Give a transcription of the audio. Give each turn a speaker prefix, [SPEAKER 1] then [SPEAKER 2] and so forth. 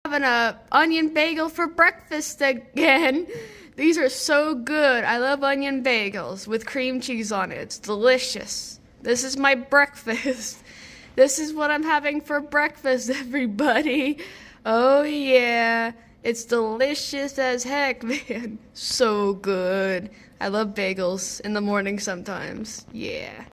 [SPEAKER 1] Having a onion bagel for breakfast again. These are so good. I love onion bagels with cream cheese on it. It's delicious. This is my breakfast. This is what I'm having for breakfast, everybody. Oh yeah. It's delicious as heck, man. So good. I love bagels in the morning sometimes. Yeah.